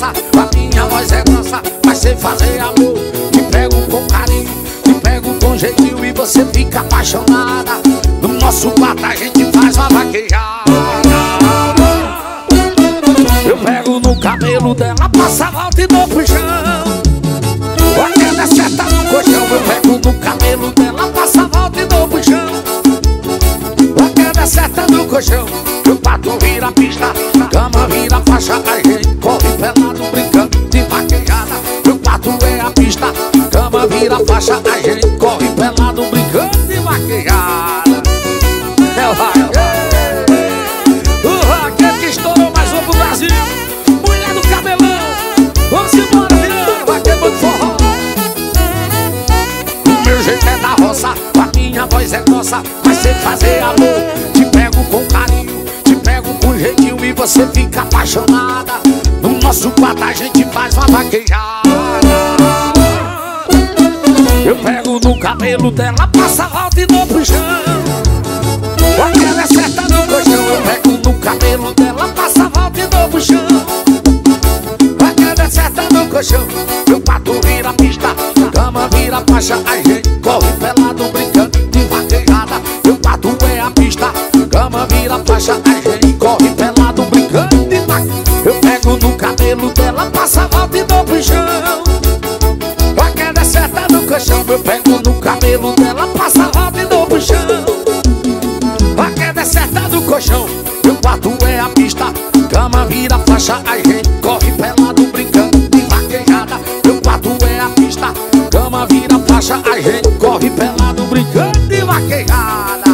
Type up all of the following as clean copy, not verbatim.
grossa, a minha voz é grossa, mas sei fazer amor. Te pego com carinho, te pego com jeitinho e você fica apaixonada. No nosso quarto a gente faz uma vaquejada. Eu pego no cabelo dela, passa a volta e dou pro chão. A queda certa no colchão. Eu pego no cabelo dela, passa a volta e dou pro chão. A queda certa no colchão. O quarto vira pista, cama vira faixa, a gente corre pelado brincando de vaquejada. O quarto é a pista, cama vira faixa, a gente corre pelado brincando de vaquejada. É o vaqueiro que estourou mais um pro Brasil. Mulher do cabelão, vamos embora, virando vaqueiro do forró. O meu jeito é da roça, a minha voz é grossa, mas sei fazer amor. Te pego com carinho, te pego com jeitinho e você fica apaixonada. No nosso quarto a gente faz uma vaquejada. Eu pego no cabelo dela, passa a volta e dou pro chão. A queda é certa no colchão. Eu pego no cabelo dela, passa a volta e dou pro chão. A queda é certa no colchão. Meu pato vira pista, cama vira faixa, a gente corre pelado brincando de vaquejada. Meu pato é a pista, cama vira faixa, a gente corre pelado brincando de vaquejada. Eu pego no cabelo dela, passa a volta e dou pro chão. A queda é certa no colchão. Eu pego no cabelo dela, passa a volta e dou pro chão. A queda é certa do colchão. Meu quarto é a pista, cama vira faixa, a gente corre pelado brincando de vaquejada. Meu quarto é a pista, cama vira faixa, a gente corre pelado brincando de vaquejada.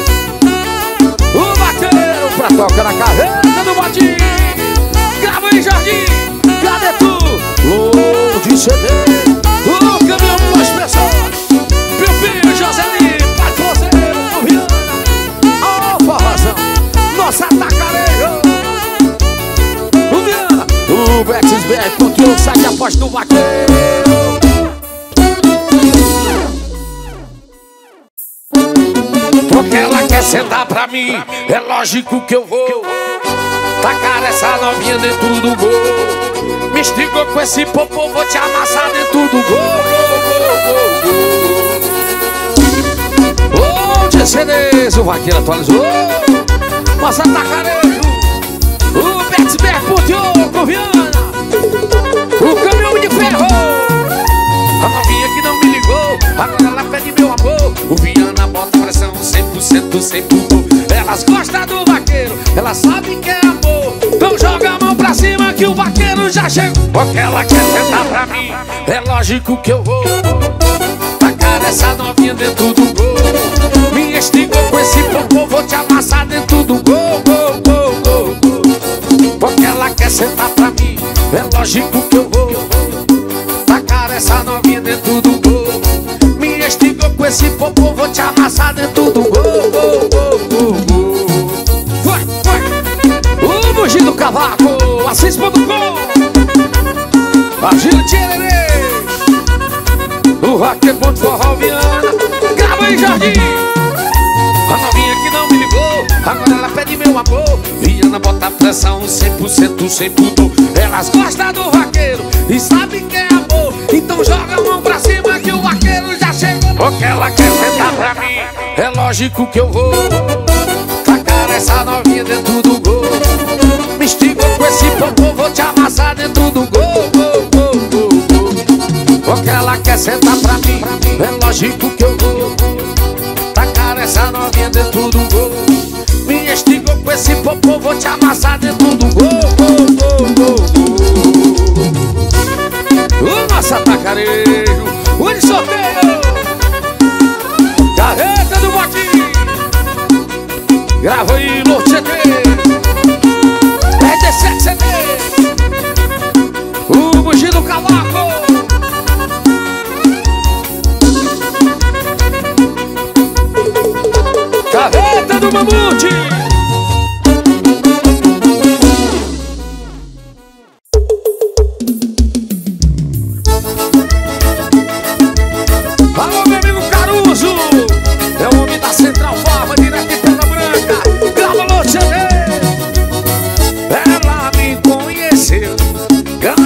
O vaqueiro pra tocar na carreta do botinho. Grava aí, Jardim, cadê tu? Louco de CD. O caminhão com as pessoas. Meu filho Joselino, patroceiro, Viana. Ó, forrozão, nossa tacarejo. O Viana, o Betis BR, ponteou, sai de aposta do vaqueiro. Porque ela quer sentar pra mim, é lógico que eu vou tacar essa novinha dentro do gol. Me esticou com esse popô, vou te amassar dentro do gol. Ô, GCDs, o vaqueiro atualizou. Nossa tacarejo. O Betis BR ponteou com Viana. O caminhão de ferro. A novinha que não me ligou, agora ela pede meu amor. O Viana bota pressão 100% sem pudor. Elas gostam do vaqueiro, elas sabem que é amor. Então joga a mão pra cima que o vaqueiro já chegou. Porque ela quer sentar pra mim, é lógico que eu vou tacar essa novinha dentro do gol. Me esticou com esse popô, vou te amassar dentro do gol, gol, gol, gol, gol. Porque ela quer sentar pra mim, é lógico que eu vou tacar essa novinha dentro do gol. Me esticou com esse popô, vou te amassar dentro do gol, gol, gol, gol, gol. Vai, vai. O bugio do cavaco, Assis.com. Agil Tchererê. O vaqueiro ponto forró Viana. Grava aí, Jardim. A novinha que não me ligou, agora ela pede meu amor. Viana bota pressão 100% sem pudor. Elas gostam do vaqueiro e sabem que é amor. Então joga a mão pra cima que o vaqueiro já chegou. Porque ela quer sentar pra mim, é lógico que eu vou tacar essa novinha dentro do gol. Me esticou com esse popô, vou te amassar dentro do gol, gol, gol, gol, gol. Porque ela quer sentar pra mim, é lógico que eu vou tacar essa novinha dentro do gol. Me esticou com esse popô, vou te amassar dentro do gol, gol, gol, gol, gol. O nosso atacarejo, o de sorteio, carreta do botinho. Grava aí, Lourdes CD, RD7 CD. O bugio do cavaco. Carreta do mamute. Alô, meu amigo Caruso, é o homem da Central Farma, direto de Pedra Branca. Grava, Lourdes CD. Ela me conheceu,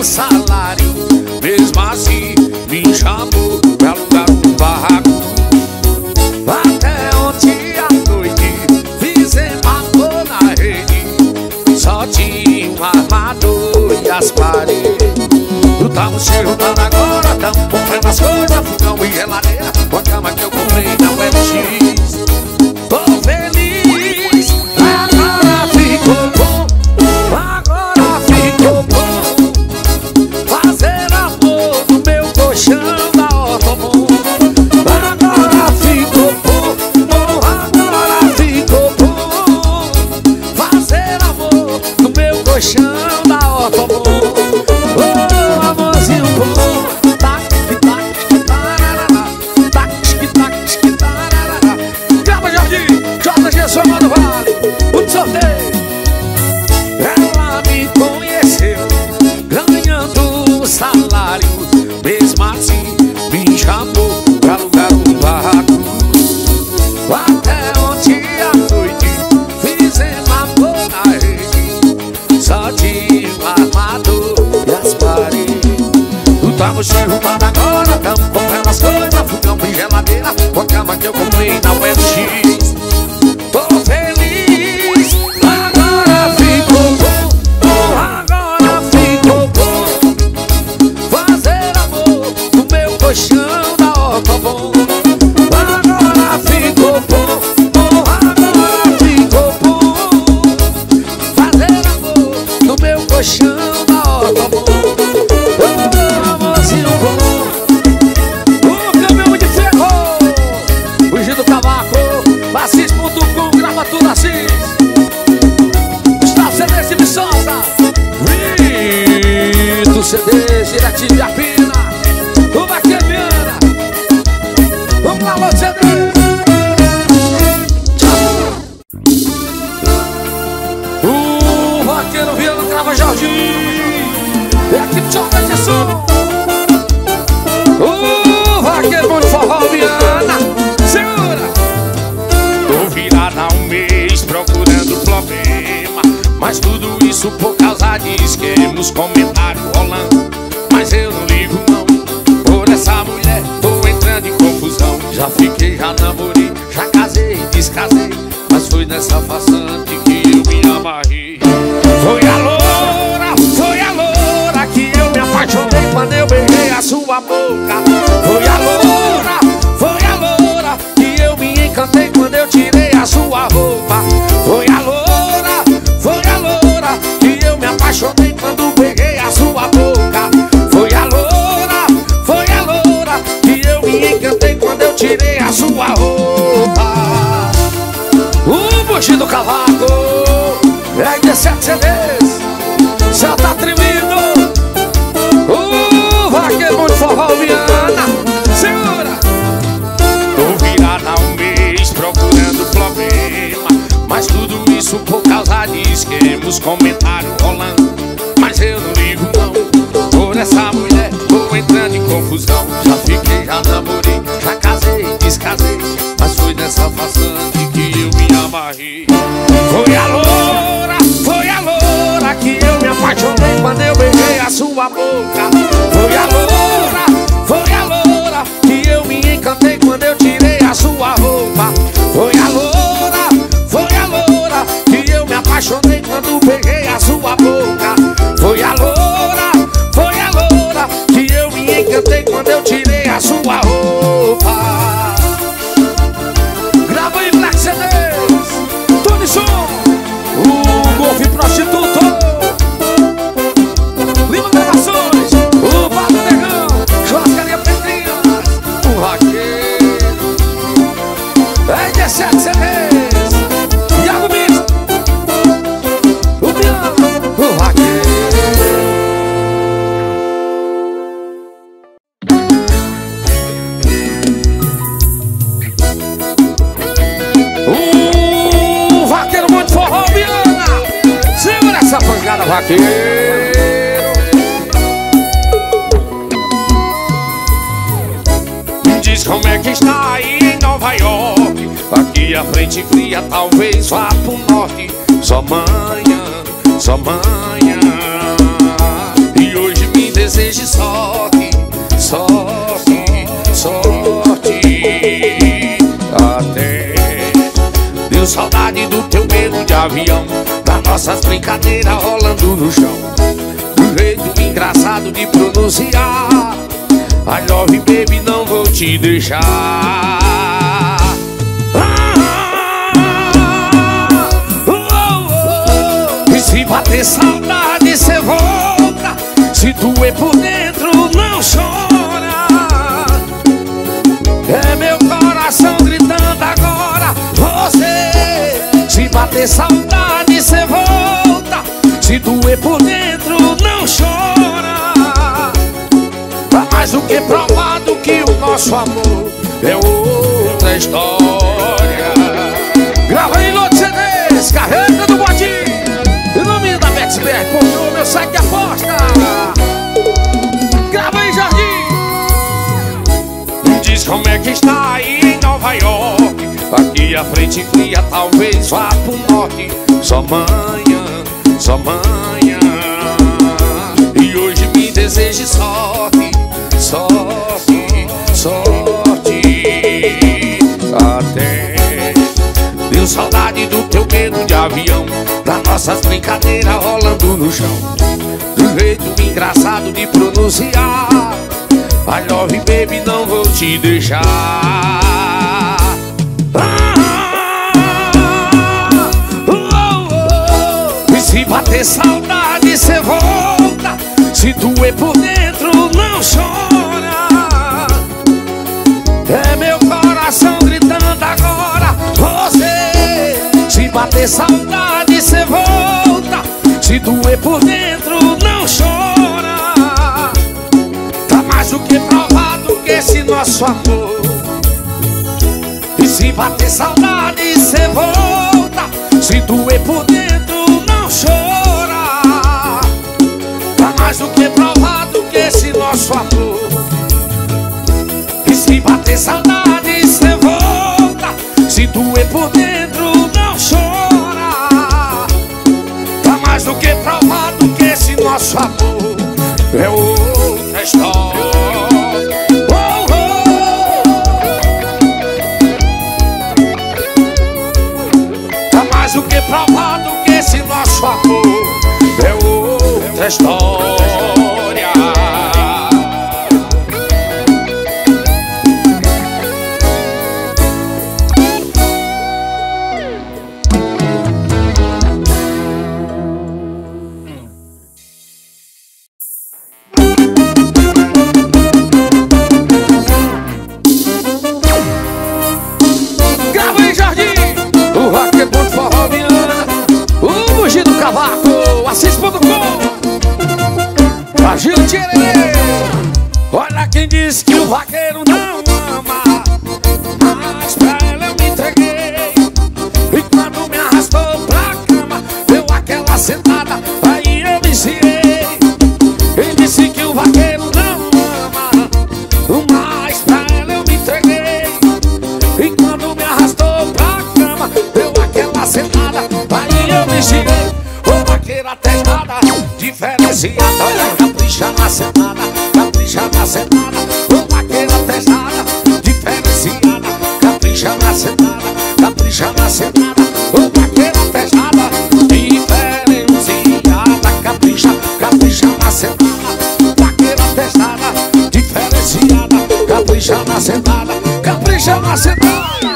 salário. Mesmo assim me chamou pra alugar um barraco. Até ontem à noite fizemos amor na rede. Só tinha um armador e as paredes. Tu tamo se juntando agora, tamo comprando as coisas, fogão e geladeira, com a cama que eu comprei na UFX. Tô feliz, agora ficou bom, agora ficou bom. Fazer amor no meu colchão da Ortobon. Agora ficou bom, agora ficou bom. Fazer amor no meu colchão da Ortobon. Ela me conheceu ganhando salário. Mesmo assim me chamou pra alugar um barraco. Até ontem à noite fizemos amor na rede. Só tinha um armador e as paredes. Tu tamo se juntando agora, tamo comprando as coisas, fogão e geladeira, com a cama que eu comprei na UFX. Tô feliz, agora ficou bom, agora ficou bom. Fazer amor no meu colchão da Ortobon. Agora ficou bom, agora ficou bom. Fazer amor no meu colchão da Ortobon. Amorzinho bom, o caminhão de ferro, fugir do cavaco, Assis.com, grava tudo Assis. Gustavo CDs de Viçosa, Rito CDs, diretinho de Apina, o Vaqueviana. Vamos lá, Lô CDs. O Vaqueiro Viana grava Jorginho. É aqui de Jorge de Som. O Vaqueiro Bom de Forró Viana. Segura. Tô virada há um mês procurando problema, mas tudo isso por causa de esquemas, comentários rolando. Mas eu não ligo não, por essa mulher tô entrando em confusão. Já fiquei, já namorei, já casei, descasei, mas foi nessa façante que eu me amarrei. Foi a loura que eu me apaixonei quando eu beijei a sua boca. Foi a loura que eu me encantei quando eu tirei a sua roupa. Foi a loura que eu me apaixonei quando peguei a sua boca. Foi a loura que eu me encantei quando eu tirei a sua roupa. O bucho do cavaco é de 7 CDs, já tá tremido. O Vaqueiro Bom de Forró Viana. Segura. Tô virada há um mês procurando problema, mas tudo isso por causa de esquemas, comentários rolando. Mas eu não ligo não, por essa mulher tô entrando em confusão. Já fiquei, já namorei, já casei, descasei, mas foi nessa façante que eu me amarrei. Foi a loura que eu me apaixonei quando eu beijei a sua boca. Foi a loura que eu me encantei quando eu tirei a sua roupa. Foi a loura que eu me apaixonei quando peguei a sua boca. Foi a loura que eu me encantei quando eu tirei a sua roupa. Grava aí, Black CDs, Tony Som, o Golfe Prostituto, Lima Gravações, o Bato Negão, Churrascaria Pedrinhas, o Vaqueiro, é de 7 CDs, Iago Misto, o Biano, o Vaqueiro. O Vaqueiro Bom de Forró Viana. Segura essa pancada, Vaqueiro. Diz como é que está aí em Nova York. Aqui a frente fria, talvez vá pro norte. Só manhã, só manhã. E hoje me Tenho saudade do teu medo de avião, das nossas brincadeiras rolando no chão, do jeito engraçado de pronunciar I love you, baby, não vou te deixar. E se bater saudade, cê volta. Se doer por dentro, não chora. É meu coração gritando agora, você. Se bater saudade, cê volta. Se doer por dentro, não chora. Tá mais do que provado que o nosso amor é outra história. Grava aí no CDs, carrega do botinho. Em nome da Betsberg, comprou meu saque de aposta. Grava aí, Jardim. Me diz como é que está aí em Nova York. Aqui a frente fria, talvez vá pro norte. Só manhã, só manhã. E hoje me deseje sorte, sorte, sorte. Até tenho saudade do teu medo de avião, das nossas brincadeiras rolando no chão, do jeito engraçado de pronunciar I love you, baby, não vou te deixar. E se bater saudade, cê volta. Se doer por dentro, não chora. É meu coração gritando agora, você. Se bater saudade, cê volta. Se doer por dentro, não chora. Tá mais do que provado que esse nosso amor. E se bater saudade, cê volta. Se doer por dentro, não chora. Tá mais do que provado que esse nosso amor. E se bater saudade, cê volta. Se doer por dentro, não chora. Tá mais do que provado que esse nosso amor é outra história. Tá mais do que provado que esse nosso amor é outra história. Olha quem disse que o vaqueiro não ama, mas pra ela eu me entreguei. E quando me arrastou pra cama, deu aquela sentada, aí eu me ensinei. Quem disse que o vaqueiro não ama, mas pra ela eu me entreguei. E quando me arrastou pra cama, deu aquela sentada, aí eu me ensinei. Ô vaqueira testada, diferenciada, olha, capricha na sentada, capricha na sentada. Ô vaqueira testada, diferenciada, capricha na sentada, capricha na sentada. Ô vaqueira testada, diferenciada, capricha, capricha na sentada. Vaqueira testada, diferenciada, capricha na sentada, capricha na sentada.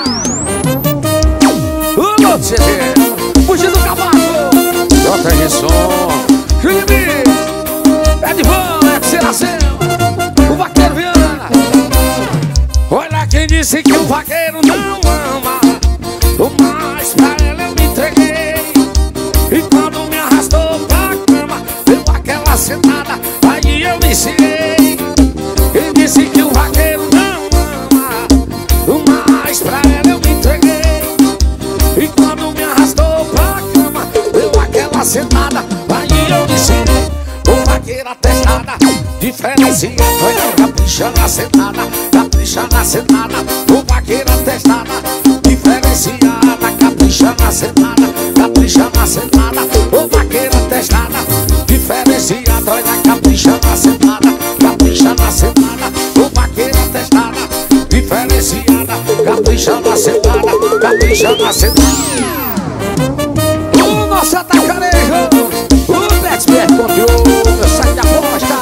O novo CD, fugindo do cavaco, Jota Risson, Júlio, Edvan, F.C. o vaqueiro Viana. Olha quem disse que o vaqueiro não ama, mas pra ela eu me entreguei. E quando me arrastou pra cama, deu aquela sentada, aí eu me ensinei. Quem disse que o vaqueiro não ama, mas pra ela eu me entreguei. E quando me arrastou pra cama, deu aquela sentada, aí eu me ensinei. Ô vaqueira testada, diferenciada, olha, capricha na sentada, capricha na sentada. Ô vaqueira testada, diferenciada, capricha na sentada, capricha na sentada. Ô vaqueira testada, diferenciada, olha, capricha na sentada, capricha na sentada. Ô vaqueira testada, diferenciada, capricha na sentada, capricha se chama CD. O nosso atacarejo, o Betsberg controlou meu site de aposta.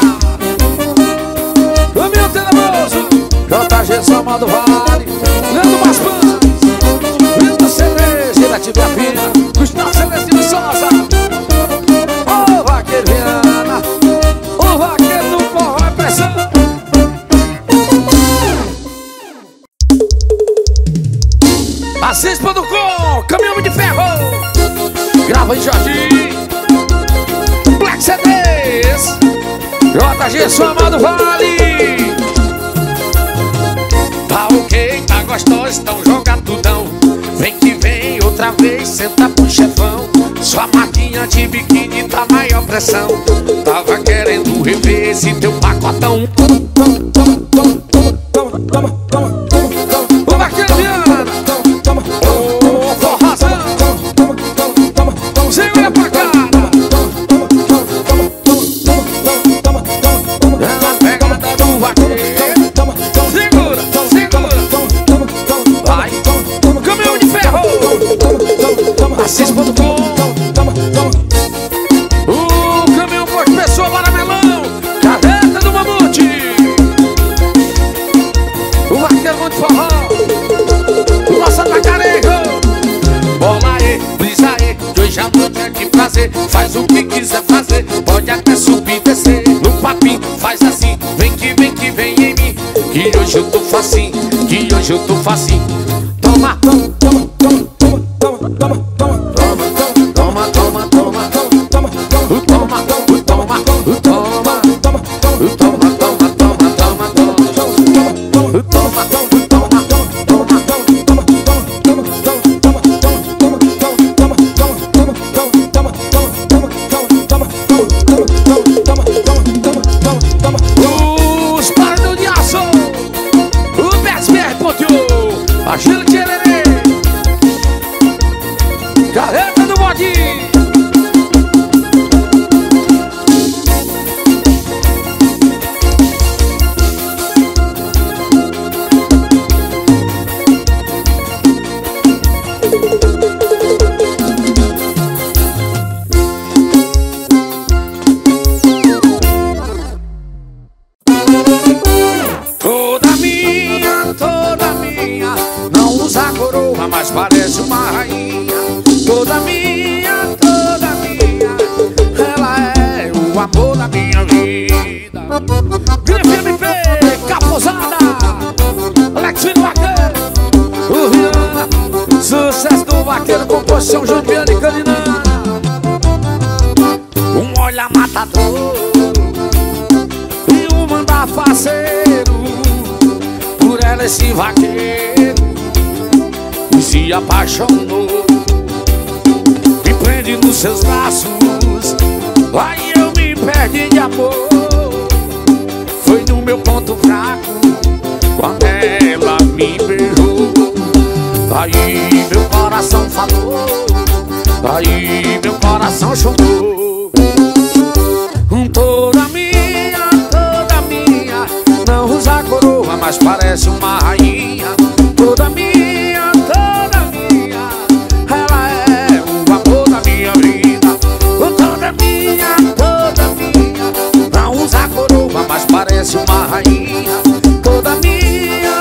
O meu tenemoso, JG Soma do Vale, Leandro Maspan, Lito Cereja, Giratiba e a Pina, Gustavo Celeste de Souza. Ô vaqueiro Viana, o vaqueiro do forró é pressão. Assis.com, Caminhão de Ferro, grava em Jardim, Black CDs, JG Soma do Vale. Tá ok, tá gostoso, então joga tudão. Vem que vem outra vez, senta pro chefão. Sua marquinha de biquíni tá maior pressão. Tava querendo rever esse teu pacotão. O vaqueiro Viana, ô forrazão, segura pra cá. É na pegada do vaqueiro. Segura, segura. Vai, Caminhão de Ferro, Assis.com. O caminhão pôs pessoa para melão, carreta do mamute. O vaqueiro muito forró, o nosso atacarejo. Bola aí, brisa aí, que hoje a noite é de prazer. Faz o que quiser fazer, pode até subir e descer. No papinho, faz assim, vem que vem em mim. Que hoje eu tô facinho, que hoje eu tô facinho. Toma, toma, toma, toma, toma, toma, toma, toma, toma, toma, toma, toma, toma, os barulhos de aço, o Betsberg ponteou, a Gila Tchererê, carreta do bodinho. Toda minha, não usa coroa, mas parece uma rainha. Toda minha, ela é o amor da minha vida. Grife MP, Caposada, Alex Filho Vaqueiro, o Rihanna, sucesso do vaqueiro, composição Juliana e Caninana. Um olha matador e um manda faceiro. Por ela esse vaqueiro se apaixonou, me prende nos seus braços, aí eu me perdi de amor. Foi no meu ponto fraco, quando ela me beijou. Aí meu coração falou, aí meu coração chorou. Toda minha, não usa coroa, mas parece uma rainha. Toda minha, ela é o amor da minha vida. Toda minha, não usa coroa, mas parece uma rainha. Toda minha,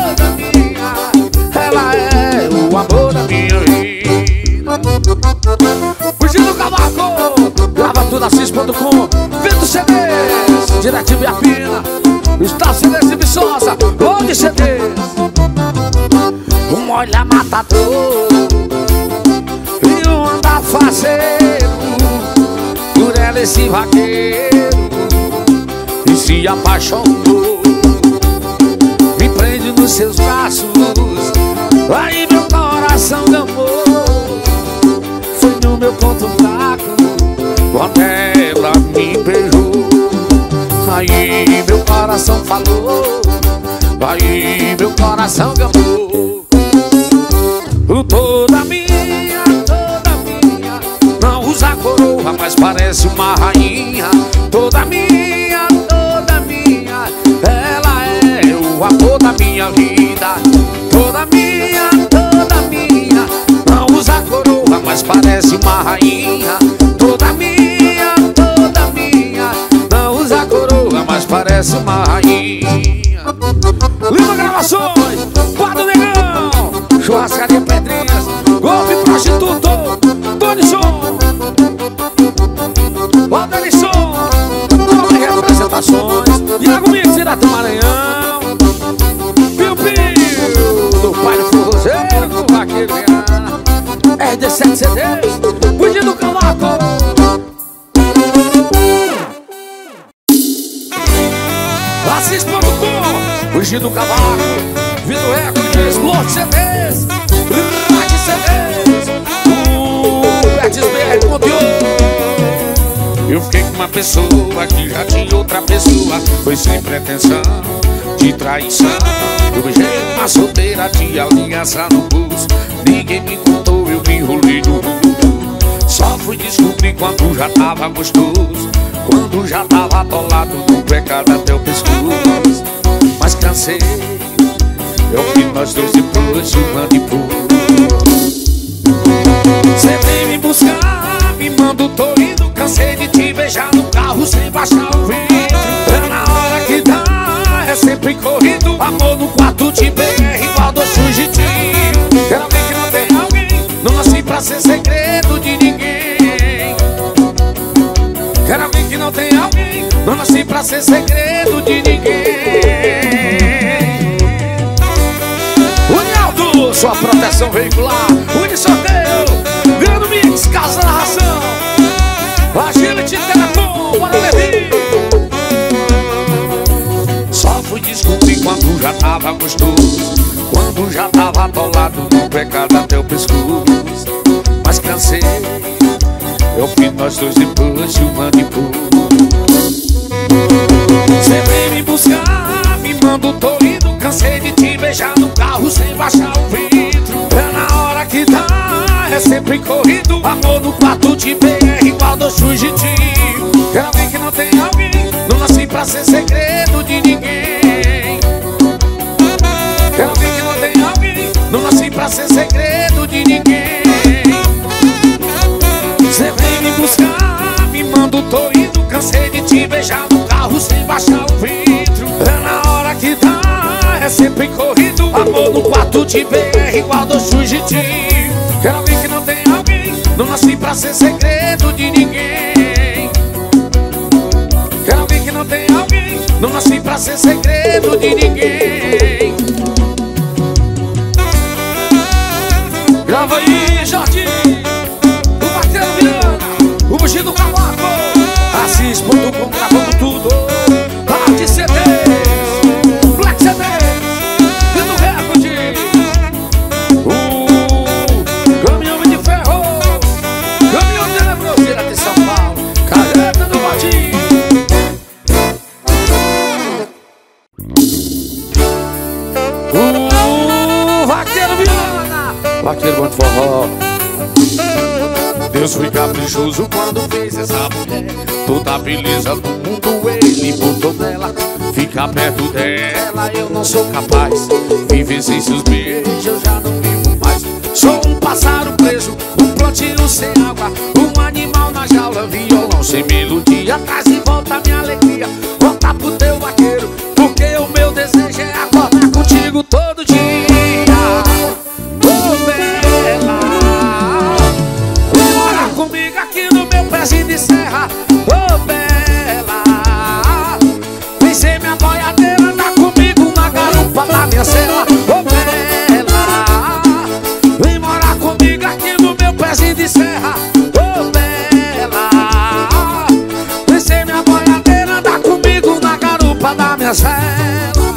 ela é o amor da minha vida. Fugindo Cavaco, grava tudo Assis.com, Vendo CDs, Diretivo e a Pina, Gustavo Celeste de Viçosa, onde CDs. Um olha matador e um anda faceiro. Por ela esse vaqueiro e se apaixonou, me prende nos seus braços, aí meu coração gamou. Foi no meu ponto fraco, quando ela me beijou. Aí meu coração falou, aí meu coração gamou. Toda minha, não usa coroa, mas parece uma rainha. Toda minha, ela é o amor da minha vida. Toda minha, parece uma rainha. Lima Gravações, Guarda Negão, Churrascaria Pedrinhas, Golpe Prostituto, Tonisson, Valdelisson, Golpe Representações, Iago Mix, Irato Maranhão, Piu Piu, do Pai do Forrozeiro, do Vaqueiro RD7 CDs, Fugindo do Cavaco. Assis.com, Fugindo do Cavaco, Vitor Recordes, Lorde CDs, Rádio CDs, Betis BR Conteúdo. Eu fiquei com uma pessoa que já tinha outra pessoa, foi sem pretensão de traição. Eu beijei uma solteira de aliança no pulso, ninguém me contou, eu me enrolei no mundo. Só fui descobrir quando já tava gostoso, quando já tava atolado no pecado até o pescoço. Mas cansei, eu vi nós dois depois de um ano e pouco. Cê vem me buscar, me manda, tô indo. Cansei de te beijar no carro sem baixar o vidro. É na hora que dá, é sempre corrido. Amor no quarto de BR, igual dois fugitivos. Quero alguém que não tem alguém, não nasci pra ser segredo de ninguém. Quero alguém que não tem alguém, não nasci pra ser segredo de ninguém. Unialdo, sua proteção veicular. Unisorteio, Grande Mix, Casa da Ração, Agility Teleton, bora Levi. Só fui descobrir quando já tava gostoso, quando já tava atolado no pecado até o pescoço. Mas cansei, eu vi nós dois depois de um ano e pouco. Cê vem me buscar, me manda, tô indo. Cansei de te beijar no carro sem baixar o vidro. É na hora que dá, é sempre corrido. Amor no quarto de BR, igual dois fugitivos. Quero alguém que não tem alguém, não nasci pra ser segredo de ninguém. Quero alguém que não tem alguém, não nasci pra ser segredo de ninguém. Cê vem me buscar, me manda, tô indo. Cansei de te beijar no carro sem baixar o vidro. É na hora que dá, é sempre corrido. Amor no quarto de BR, igual dois fugitivos. Quero alguém que não tem alguém, não nasci pra ser segredo de ninguém. Quero alguém que não tem alguém, não nasci pra ser segredo de ninguém. Grava aí, Jorge, o Vaqueiro Viana, o Fugindo do Cavaco. Assis.com, gravando tudo. Rádio CDs, Black CDs, Vitor Recordes, Caminhão de Ferro, Caminhão de Lebroseira de São Paulo, Careta do Batim. Vaqueiro Viana, Vaqueiro Bom de Forró. Deus foi caprichoso quando fez essa mulher. Toda a beleza do mundo ele botou nela. Ficar perto dela eu não sou capaz. Viver sem seus beijos eu já não vivo mais. Sou um pássaro preso, um plantio sem água, um animal na jaula, violão sem melodia. Traz e volta minha alegria, volta pro teu vaqueiro, porque o meu desejo é acordar contigo todo dia. Oh, bela, vem morar comigo aqui no meu pezinho de serra. Oh, bela, vem ser minha boiadeira, andar comigo na garupa da minha cela. Oh, bela, vem morar comigo aqui no meu pezinho de serra. Oh, bela, vem ser minha boiadeira, andar comigo na garupa da minha cela.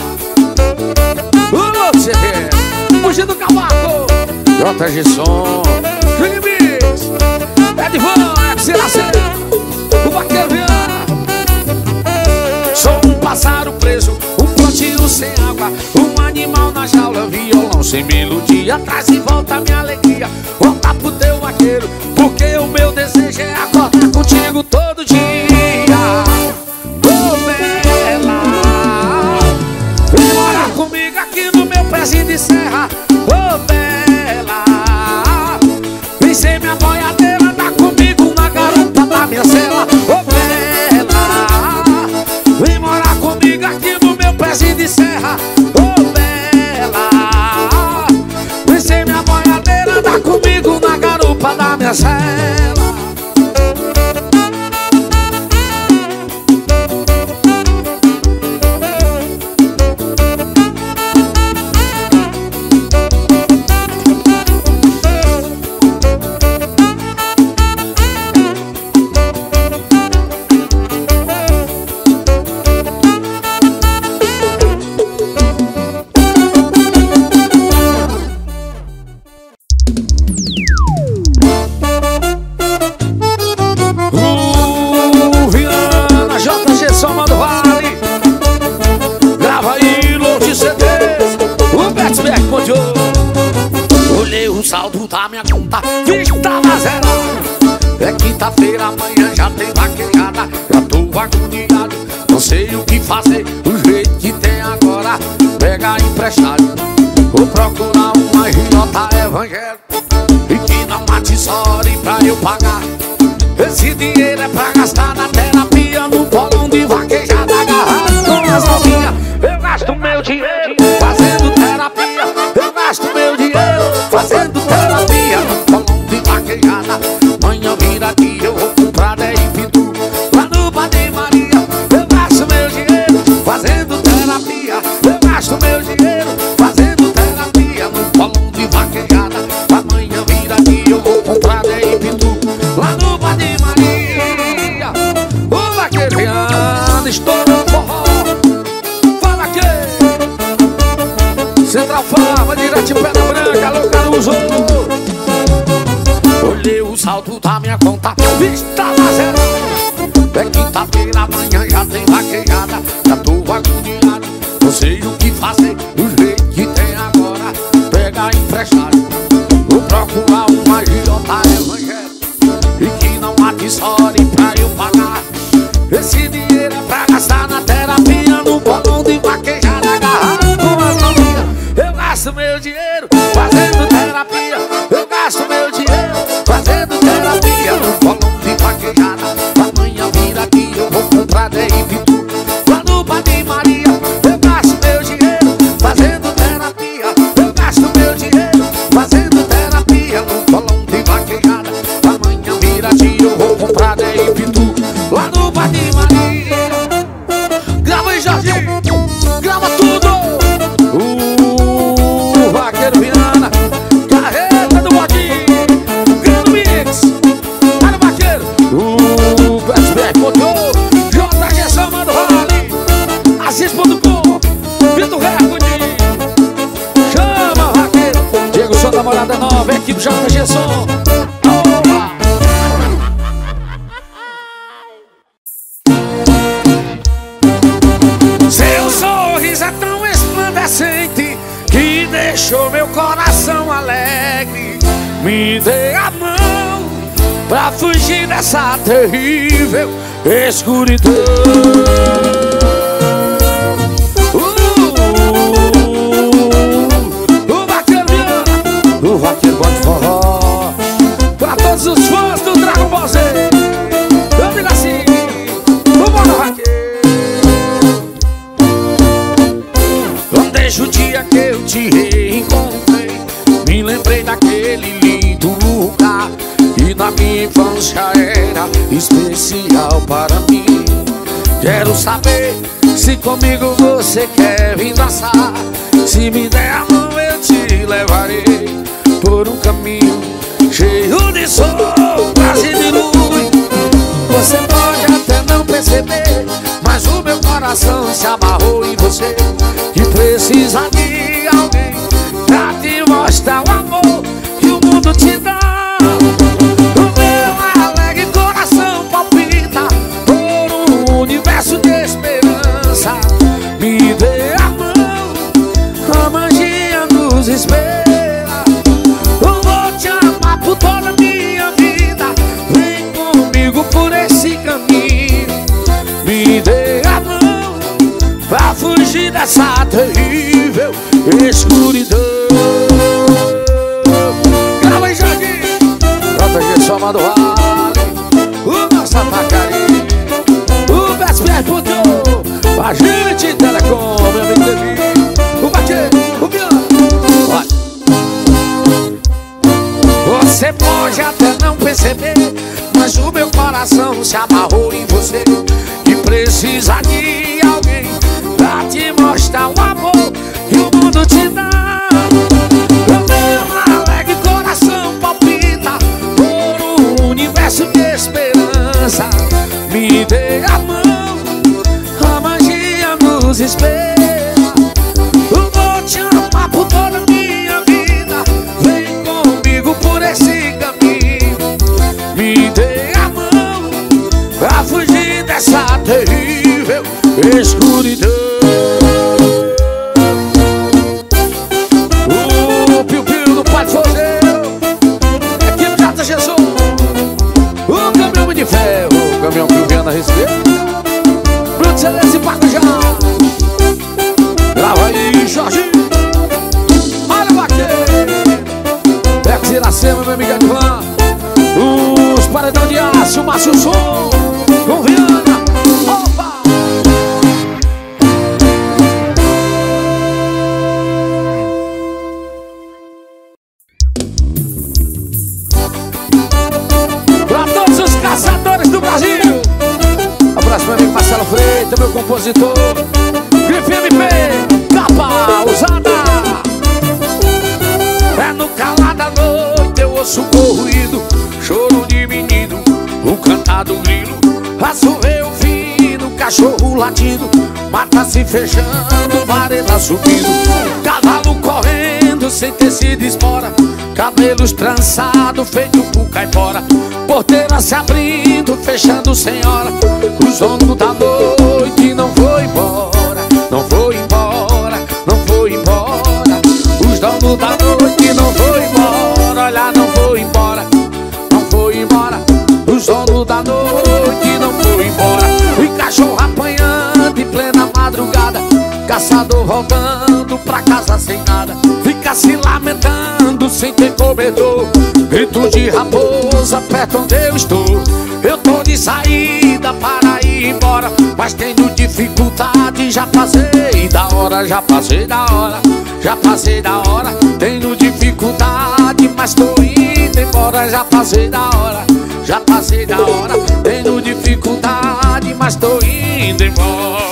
Fugindo do Cavaco, JG Som, Júlio Mix, Edvan, XLC, o Vaqueiro Viana. Sou um pássaro preso, um plantio sem água, um animal na jaula, violão sem melodia. Traz e volta minha alegria, volta pro teu vaqueiro, porque o meu desejo é acordar contigo todo dia. Oh, bela, vem morar comigo aqui no meu pezinho de serra. Oh, bela, vem ser minha boiadeira, andar comigo na garupa da minha cela. Oh, bela, vem morar comigo pezinho de serra, ô bela. Vem ser minha boiadeira, anda comigo na garupa da minha cela. Saldo da minha conta, vista na zero. É quinta-feira, amanhã já tem vaquejada. Já tô agoniado, não sei o que fazer. O jeito que tem agora, pega emprestado ou procurar uma idiota evangélica e que não mate sorte pra eu pagar. Esse dinheiro é pra gastar na terapia, no bolão de vaquejada, agarrado com as novinhas. Eu gasto meu dinheiro fazendo terapia. Eu gasto meu dinheiro fazendo terapia, no bolão de vaquejada. Manhã vira aqui, eu vou comprar 10 pitu lá no Padre Maria. Eu gasto meu dinheiro fazendo terapia. Eu gasto meu dinheiro fazendo terapia, no bolão de vaquejada. Amanhã vira aqui, eu vou comprar 10 pitu lá no Padre Maria. O vaquejada estourando forró. Fala que Central Farma, direto de Pedra Branca, alô Caruso. Olhei o saldo da minha conta, vista na zero. É quinta-feira, amanhã já tem vaquejada. Já tô agoniado, não sei o que fazer. O jeito que tem agora, pega emprestado ou procurar uma idiota evangélica e que não mate sorte pra eu pagar. Esse dinheiro é pra gastar na terapia, no bolão de vaquejada, agarrado com as novinhas. Eu gasto meu dinheiro fazendo terapia. Eu gasto meu dinheiro fazendo terapia, no bolão de vaquejada. Amanhã vira aqui, eu vou comprar 10 pitu lá no Padre Maria. Eu gasto meu dinheiro fazendo terapia. Eu gasto meu dinheiro fazendo terapia, no bolão de vaquejada. Amanhã vira aqui, eu vou comprar 10 pitu lá no Padre Maria. Grava aí, Jorginho, grava tudo. Vaqueiro Viana, carreta do bodinho, grande mix. Olha o vaqueiro, Petback motor, JG Samba do Vale, Assis.com, Vitor Recorde. Chama, vaqueiro, Diego Som da Morada Nova, equipe JG Som. Seu sorriso é tão resplandecente que deixou meu coração alegre. Me dê a mão pra fugir dessa terrível escuridão. O vaqueiro Viana, o vaqueiro bom de forró. Pra todos os fãs do Dragon Ball Z, eu digo assim: vambora, vaqueiro. Desde o dia que eu te reencontrei, me lembrei daquele lindo lugar que na minha infância era especial para mim. Quero saber se comigo você quer vir dançar. Se me der a mão eu te levarei por um caminho cheio de sol, quase de luz. Você pode até não perceber, mas o meu coração se amarrou em você. Que precisa de alguém pra te mostrar o amor que o mundo te dá. O meu alegre coração palpita por um universo de esperança. Me dê a mão, a magia nos espera. Eu vou te amar por toda a minha vida. Vem comigo por esse caminho. Me dê a mão pra fugir dessa terrível escuridão. Grava aí, Jardim, JG Soma do Vale, o nosso Atacari, o Petback motor, Agility Telecom, meu amigo Levi. O Baquê, o Biano. Você pode até não perceber, mas o meu coração se amarrou em você. E precisa de alguém pra te mostrar o amor que o mundo te dá. O meu alegre coração palpita por um universo de esperança. Me dê a mão, a magia nos espera. Eu vou te amar por toda a minha vida. Vem comigo por esse caminho. Me dê a mão pra fugir dessa terrível escuridão. O piu-piu do Pai Forzeiro, equipe Jata Jesus. O caminhão de ferro, o caminhão que o Viana respeita. Bruto Celeste e Pacujá. Grava aí, Jorge. Olha o vaqueiro. Bex Iracema, meu amigo Advan. Os paredão de aço, Márcio Som. Com Viana. Opa! Pra todos os caçadores do Brasil. Abraço meu amigo Marcelo Freitas, meu compositor. Grife MP, capa usada. É no calar da noite eu ouço o ruído, choro de menino, o cantar do grilo, assoveio fino, cachorro latindo, mata se fechando, vareta subindo, cavalo correndo sem tecido espora, cabelos trançados feito por caipora, porteira se abrindo, fechando sem hora. Os donos da noite não foi embora, não foi embora, não foi embora. Os donos da noite não foi embora, olha, não foi embora, não foi embora. Os donos da noite não foi embora. E cachorro apanhando em plena madrugada, caçador voltando pra casa sem nada, fica se lamentando sem ter cobertor. Grito de raposa perto onde eu estou. Eu tô de saída para ir embora, mas tenho dificuldade, já passei da hora, já passei da hora, já passei da hora. Tenho dificuldade, mas tô indo embora, já passei da hora, já passei da hora. Tenho dificuldade, mas tô indo embora.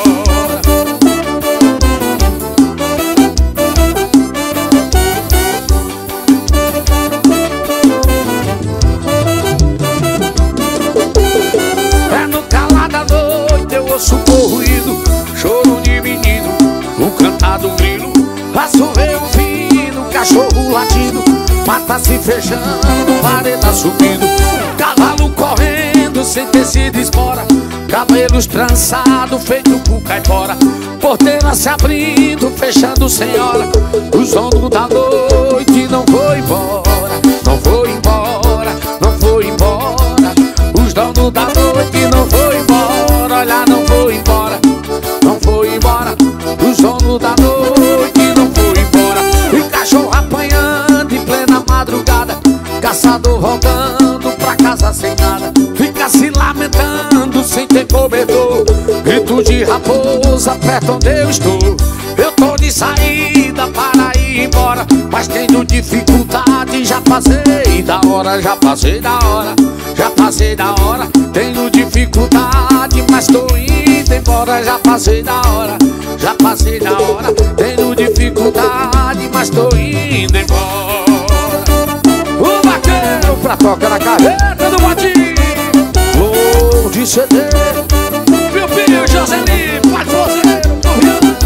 Ouço o ruído, choro de menino, o cantar do grilo, assoveio fino, cachorro latindo, mata se fechando, vareta subindo, cavalo correndo sem tecido espora, cabelos trançados feito por caipora, porteira se abrindo, fechando sem hora. Os donos da noite não foi embora, não foi embora, não foi embora. Os donos da noite não foi embora, olha, não foi embora, não foi embora. Os donos da noite não foi embora. E cachorro apanhando em plena madrugada, caçador voltando pra casa sem nada, fica se lamentando sem ter cobertor. Grito de raposa perto onde eu estou. Eu tô de saída para ir embora, mas tenho dificuldade, já passei da hora, já passei da hora, já passei da hora. Tenho dificuldade, mas tô indo embora, já passei da hora, já passei da hora. Tenho dificuldade, mas tô indo embora. O vaqueiro pra tocar na carreta do Botinho, vou de CD, meu filho Joseli, Pai Forzeiro, correndo.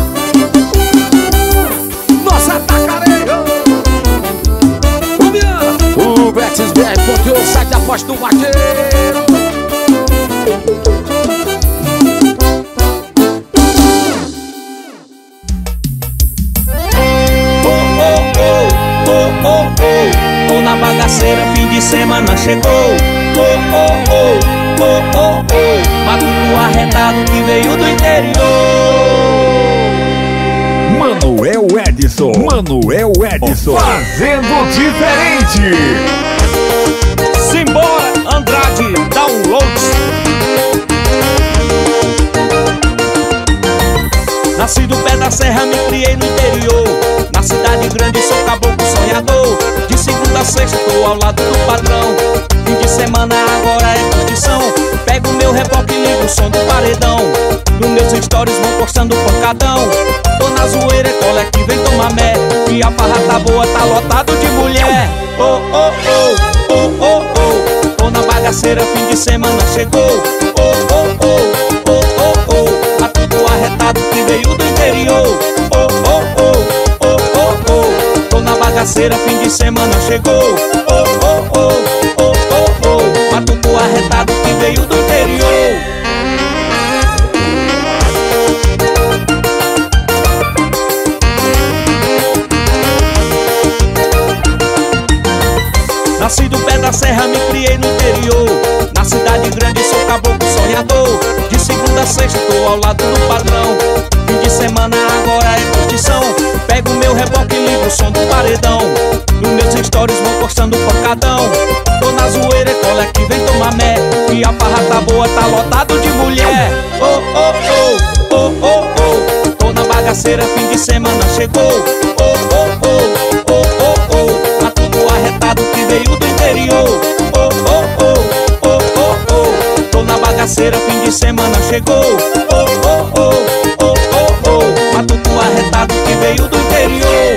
Nossa tacareira, o Biano, o Betis BR, porque eu saio da poste do vaqueiro. Tô na bagaceira, fim de semana chegou. Macuco arretado que veio do interior. Manuel Edson, Manuel Edson, fazendo diferente. Simbora, Andrade, Downloads. Nasci do pé da serra, me criei no interior. Na cidade grande sou caboclo sonhador. De segunda a sexta tô ao lado do patrão. Fim de semana agora é curtição. Pego meu reboque e ligo o som do paredão. Nos meus stories vou postando pancadão. Tô na zoeira, colete, vem tomar mé. E a farra tá boa, tá lotado de mulher. Oh, oh, oh, oh, oh, oh. Tô na bagaceira, fim de semana chegou. Oh, oh, oh, oh, oh, oh. Tá tudo arretado que veio do interior. Oh, oh, oh, oh, oh, oh. Tô na bagaceira, fim de semana chegou. Oh, oh, oh, oh, oh, oh. Tá tudo arretado que veio do interior. Nasci do pé da serra, me criei no interior. Na cidade grande sou caboclo sonhador. De segunda a sexta tô ao lado do patrão. Fim de semana agora é curtição. Pego meu reboque e ligo o som do paredão. Nos meus stories vou postando pancadão. Tô na zoeira, colete, vem tomar mé. E a farra tá boa, tá lotado de mulher. Oh, oh, oh, oh, oh, oh. Tô na bagaceira, fim de semana chegou. Oh, oh, oh, oh, oh, oh. Tá tudo arretado que veio do interior. Oh, oh, oh, oh, oh, oh. Tô na bagaceira, fim de semana chegou. Oh, oh, oh, oh, oh, oh. Tá tudo arretado que veio do interior.